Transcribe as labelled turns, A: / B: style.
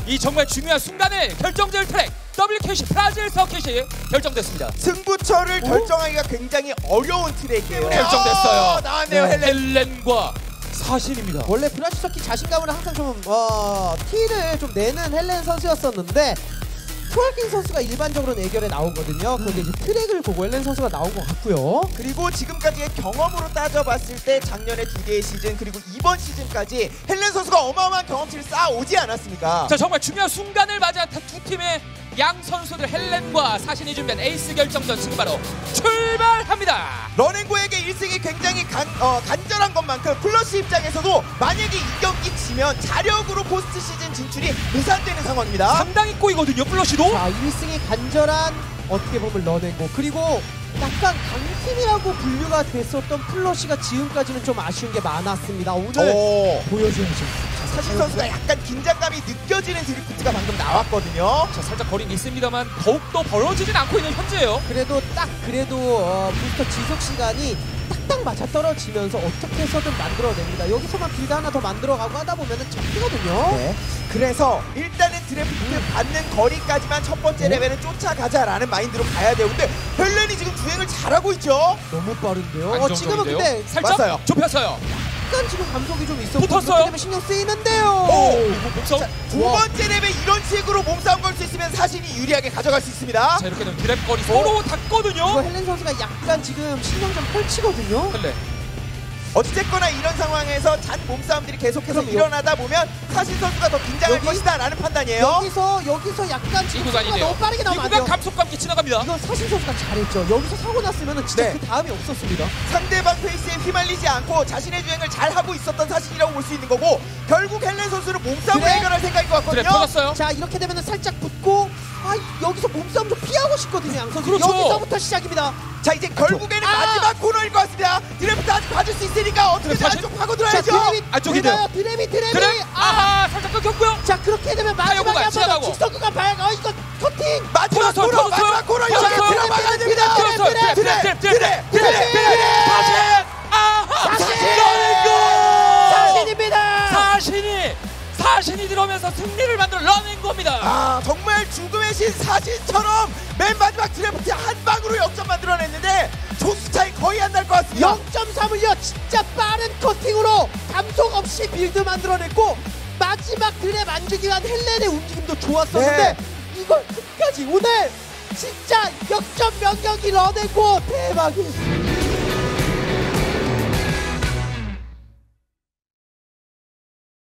A: 이 정말 중요한 순간을 결정질 트랙 WKC 브라질 서킷이 결정됐습니다.
B: 승부처를 결정하기가 굉장히 어려운 트랙이에요.
A: 결정됐어요.
B: 나왔네요.
A: 네. 헬렌과 사신입니다.
C: 원래 브라질 서킷 자신감을 항상 좀 티를 좀 내는 헬렌 선수였었는데 트월킹 선수가 일반적으로는 애결에 나오거든요. 그런데 이제 트랙을 보고 헬렌 선수가 나온 것 같고요.
B: 그리고 지금까지의 경험으로 따져봤을 때 작년에 2개의 시즌 그리고 이번 시즌까지 헬렌 선수가 어마어마한 경험치를 쌓아오지 않았습니까?
A: 자, 정말 중요한 순간을 맞이한 두 팀의 양 선수들 헬렌과 사신이 준비한 에이스 결정전 지금 바로 출발합니다.
B: 런앤고에게 1승이 굉장히 간절한 것만큼 플러시 입장에서도 만약에 이 경기 지면 자력으로 포스트 시즌 진출이 무산되는 상황입니다.
A: 상당히 꼬이거든요, 플러시도.
C: 자, 1승이 간절한 어떻게 보면 런앤고, 그리고 약간 강팀이라고 분류가 됐었던 플러시가 지금까지는 좀 아쉬운 게 많았습니다. 오늘 보여줘야죠.
B: 사신 선수가 약간 긴장감이 느껴지는 드리프트가 방금 나왔거든요.
A: 자, 살짝 거리는 있습니다만 더욱더 벌어지진 않고 있는 현재예요.
C: 그래도 부스터 지속 시간이 딱딱 맞아 떨어지면서 어떻게 해서든 만들어냅니다. 여기서만 빌드 하나 더 만들어가고 하다 보면은 잡히거든요.
B: 네. 그래서 일단은 드래프트 받는 거리까지만 첫 번째 레벨은 쫓아가자라는 마인드로 가야 돼요. 근데 헬렌이 지금 주행을 잘하고 있죠.
C: 너무 빠른데요.
A: 안정적인데요?
C: 지금은 근데
A: 살짝
B: 맞아요.
A: 좁혔어요.
C: 약간 지금 감속이 좀 있었고
A: 붙었어요.
C: 그렇기 때문에 신경 쓰이는데요.
A: 몸싸움.
B: 자, 두 번째 레벨 이런 식으로 몸싸움 걸 수 있으면 사신이 유리하게 가져갈 수 있습니다.
A: 자, 이렇게 되면 드랩 거리 서로 닿거든요.
C: 이거 헬렌 선수가 약간 지금 신경 좀 펼치거든요.
A: 헬렌.
B: 어찌됐거나 이런 상황에서 잔 몸싸움들이 계속해서
C: 그럼요.
B: 일어나다 보면 사신 선수가 더 긴장할
C: 여기?
B: 것이다 라는 판단이에요.
C: 여기서 약간
A: 이
C: 지금
A: 구간이네요.
C: 너무 빠르게
A: 이
C: 나오면 안
A: 구간
C: 돼요.
A: 감속과 함께 지나갑니다.
C: 이건 사신 선수가 잘했죠. 여기서 사고 났으면 진짜
B: 네.
C: 그 다음이 없었습니다.
B: 상대방 페이스에 휘말리지 않고 자신의 주행을 잘하고 있었던 사신이라고 볼 수 있는 거고 결국 헬렌 선수는 몸싸움으로
C: 그래?
B: 해결할 생각인 것
A: 드랩
B: 같거든요.
A: 터졌어요.
C: 자, 이렇게 되면 살짝 붙고 여기서 몸싸움 좀 피하고 싶거든요. 양 선수.
A: 그렇죠.
C: 여기서부터 시작입니다.
B: 자, 이제 결국에는 마지막 코너일 것 같습니다. 드래프트 아직 봐줄 수 있으니까 어떻게든
A: 사실-
B: 안쪽 파고
C: 자,
B: 들어야죠.
A: 안쪽인데요.
C: 드래미.
A: 드랩. 아하, 살짝 끊겼고요.
C: 자, 그렇게 되면 마지막에
A: 구간,
C: 한번
A: 지나가고.
C: 더 직선 구간 봐야 이거 커팅.
B: 마지막
A: 터졌어요,
B: 코너,
A: 터졌어요.
B: 마지막 코너 여기
A: 터졌어요.
B: 들어가야 됩니다.
A: 드랩. 사신. 아하.
C: 사신입니다.
A: 사신이 들어오면서 승리를 만든 런앤고입니다.
B: 아, 정말 죽음의 신 사신처럼 맨 마지막 드래프트 한 방으로 역전 만들어냈는데 조수 차이 거의 안 날 것 같습니다.
C: 0.3을요. 진짜 빠른 커팅으로 감속 없이 빌드 만들어냈고 마지막 드랩 안 주기 위한 헬렌의 움직임도 좋았었는데 이걸 끝까지 오늘 진짜 역전 명경기 런앤고 대박이에요.